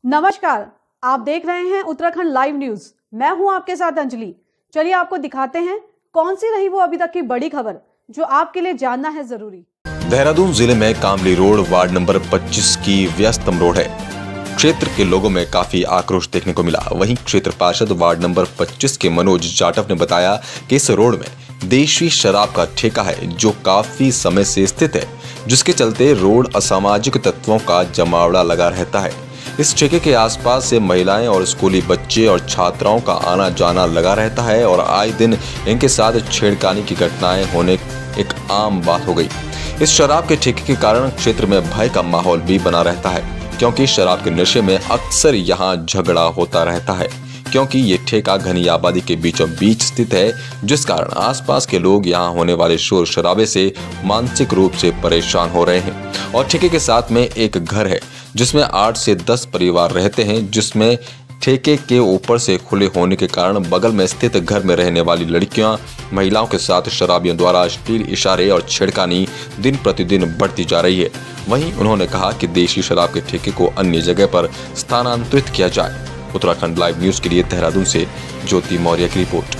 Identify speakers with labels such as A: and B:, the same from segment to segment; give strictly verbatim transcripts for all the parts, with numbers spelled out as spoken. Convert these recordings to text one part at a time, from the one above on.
A: नमस्कार, आप देख रहे हैं उत्तराखंड लाइव न्यूज। मैं हूं आपके साथ अंजलि। चलिए आपको दिखाते हैं कौन सी रही वो अभी तक की बड़ी खबर जो आपके लिए जानना है जरूरी।
B: देहरादून जिले में कामली रोड वार्ड नंबर पच्चीस की व्यस्तम रोड है। क्षेत्र के लोगों में काफी आक्रोश देखने को मिला। वहीं क्षेत्र पार्षद वार्ड नंबर पच्चीस के मनोज जाटव ने बताया कि इस रोड में देशी शराब का ठेका है जो काफी समय से स्थित है, जिसके चलते रोड असामाजिक तत्वों का जमावड़ा लगा रहता है। इस ठेके के आसपास से महिलाएं और स्कूली बच्चे और छात्राओं का आना जाना लगा रहता है और आए दिन इनके साथ छेड़खानी की घटनाएं होने एक आम बात हो गई। इस शराब के ठेके के कारण क्षेत्र में भय का माहौल भी बना रहता है, क्योंकि शराब के नशे में अक्सर यहाँ झगड़ा होता रहता है, क्योंकि ये ठेका घनी आबादी के बीचों बीच स्थित है, जिस कारण आसपास के लोग यहाँ होने वाले शोर शराबे से मानसिक रूप से परेशान हो रहे हैं। और ठेके के साथ में एक घर है जिसमें आठ से दस परिवार रहते हैं, जिसमें ठेके के ऊपर से खुले होने के कारण बगल में स्थित घर में रहने वाली लड़कियां महिलाओं के साथ शराबियों द्वारा अश्लील इशारे और छेड़खानी दिन प्रतिदिन बढ़ती जा रही है। वहीं उन्होंने कहा कि देशी शराब के ठेके को अन्य जगह पर स्थानांतरित किया जाए। उत्तराखंड लाइव न्यूज के लिए देहरादून से ज्योति मौर्य की रिपोर्ट।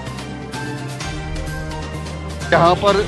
C: यहाँ पर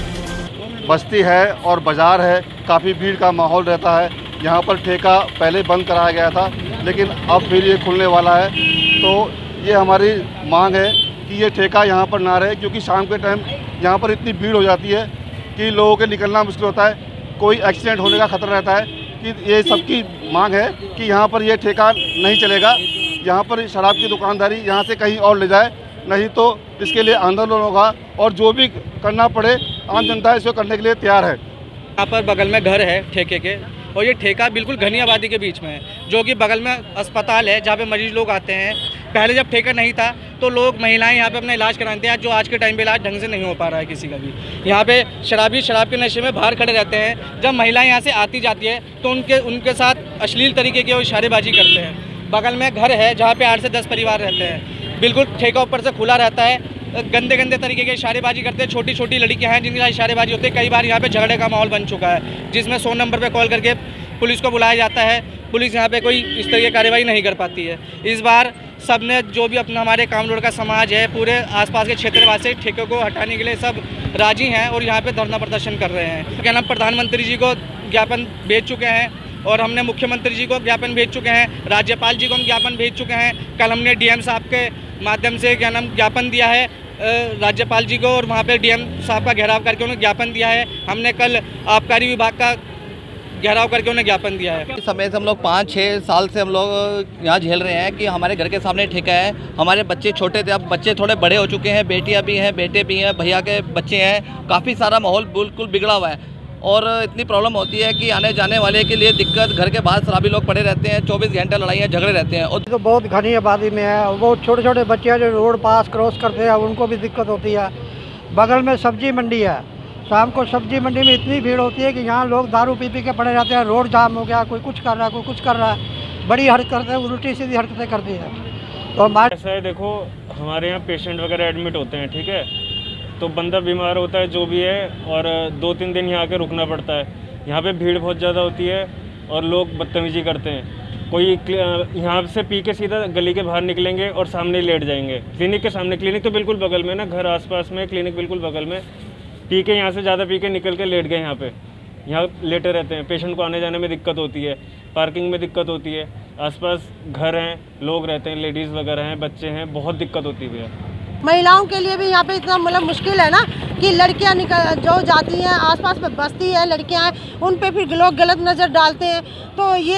C: बस्ती है और बाजार है, काफ़ी भीड़ का माहौल रहता है। यहाँ पर ठेका पहले बंद कराया गया था, लेकिन अब फिर ये खुलने वाला है। तो ये हमारी मांग है कि ये ठेका यहाँ पर ना रहे, क्योंकि शाम के टाइम यहाँ पर इतनी भीड़ हो जाती है कि लोगों के निकलना मुश्किल होता है, कोई एक्सीडेंट होने का खतरा रहता है। कि ये सबकी मांग है कि यहाँ पर ये ठेका नहीं चलेगा, यहाँ पर शराब की दुकानदारी यहाँ से कहीं और ले जाए, नहीं तो इसके लिए आंदोलन होगा और जो भी करना पड़े आम जनता इसको करने के लिए तैयार है।
D: यहाँ पर बगल में घर है ठेके के, और ये ठेका बिल्कुल घनी आबादी के बीच में है, जो कि बगल में अस्पताल है जहाँ पे मरीज लोग आते हैं। पहले जब ठेका नहीं था तो लोग महिलाएं यहाँ पे अपना इलाज कराते हैं, जो आज के टाइम पे इलाज ढंग से नहीं हो पा रहा है किसी का भी। यहाँ पे शराबी शराब के नशे में बाहर खड़े रहते हैं। जब महिलाएं यहाँ से आती जाती है तो उनके उनके साथ अश्लील तरीके की इशारेबाजी करते हैं। बगल में घर है जहाँ पे आठ से दस परिवार रहते हैं। बिल्कुल ठेका ऊपर से खुला रहता है, गंदे गंदे तरीके के इशारेबाजी करते हैं। छोटी छोटी लड़कियां हैं जिनके साथ इशारेबाजी होती है। कई बार यहाँ पे झगड़े का माहौल बन चुका है, जिसमें सौ नंबर पे कॉल करके पुलिस को बुलाया जाता है। पुलिस यहाँ पे कोई इस तरह की कार्रवाई नहीं कर पाती है। इस बार सबने जो भी अपना हमारे कामरोड का समाज है, पूरे आसपास के क्षेत्रवासी ठेके को हटाने के लिए सब राजी हैं और यहाँ पे धरना प्रदर्शन कर रहे हैं। क्या नाम प्रधानमंत्री जी को ज्ञापन भेज चुके हैं और हमने मुख्यमंत्री जी को ज्ञापन भेज चुके हैं, राज्यपाल जी को हम ज्ञापन भेज चुके हैं। कल हमने डीएम साहब के माध्यम से क्या नाम ज्ञापन दिया है राज्यपाल जी को, और वहाँ पे डीएम साहब का घेराव करके उन्हें ज्ञापन दिया है। हमने कल आबकारी विभाग का घेराव करके उन्हें ज्ञापन दिया है।
E: इस समय से हम लोग पाँच छः साल से हम लोग यहाँ झेल रहे हैं कि हमारे घर के सामने ठेका है। हमारे बच्चे छोटे थे, अब बच्चे थोड़े बड़े हो चुके हैं, बेटियाँ भी हैं, बेटे भी हैं, भैया के बच्चे हैं। काफ़ी सारा माहौल बिल्कुल बिगड़ा हुआ है और इतनी प्रॉब्लम होती है कि आने जाने वाले के लिए दिक्कत। घर के बाहर शराबी लोग पड़े रहते हैं, चौबीस घंटे लड़ाइयाँ झगड़े रहते हैं। और
F: तो बहुत घनी आबादी में है, वो छोटे छोटे बच्चे जो रोड पास क्रॉस करते हैं उनको भी दिक्कत होती है। बगल में सब्जी मंडी है, शाम को सब्जी मंडी में इतनी भीड़ होती है कि यहाँ लोग दारू पी पी के पड़े रहते हैं। रोड जाम हो गया, कोई कुछ कर रहा है, कोई कुछ कर रहा है, बड़ी हरकतें उल्टी सीधी हरकतें करती है। तो हमारे
G: ऐसा है, देखो हमारे यहाँ पेशेंट वगैरह एडमिट होते हैं, ठीक है, तो बंदा बीमार होता है जो भी है, और दो तीन दिन यहाँ आके रुकना पड़ता है। यहाँ पे भीड़ बहुत ज़्यादा होती है और लोग बदतमीजी करते हैं। कोई यहाँ से पी के सीधा गली के बाहर निकलेंगे और सामने लेट जाएंगे। क्लिनिक के सामने, क्लिनिक तो बिल्कुल बगल में ना, घर आसपास में, क्लिनिक बिल्कुल बगल में। पी के यहाँ से ज़्यादा पी के निकल के लेट गए यहाँ पे, यहाँ लेटे रहते हैं। पेशेंट को आने जाने में दिक्कत होती है, पार्किंग में दिक्कत होती है, आसपास घर हैं, लोग रहते हैं, लेडीज़ वगैरह हैं, बच्चे हैं, बहुत दिक्कत होती है।
H: महिलाओं के लिए भी यहाँ पे इतना मतलब मुश्किल है ना कि लड़कियाँ निकल जो जाती हैं, आसपास में बस्ती है, लड़कियाँ हैं, उन पे फिर लोग गलत नज़र डालते हैं। तो ये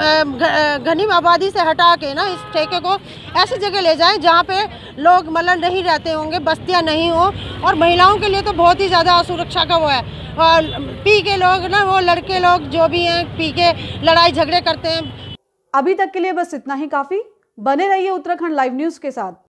H: मतलब घनी आबादी से हटा के ना इस ठेके को ऐसी जगह ले जाएं जहाँ पे लोग मतलब नहीं रहते होंगे, बस्तियाँ नहीं हो। और महिलाओं के लिए तो बहुत ही ज़्यादा असुरक्षा का वो है। और पी के लोग ना, वो लड़के लोग जो भी हैं पी के लड़ाई झगड़े करते हैं।
A: अभी तक के लिए बस इतना ही काफ़ी। बने रहिए उत्तराखंड लाइव न्यूज़ के साथ।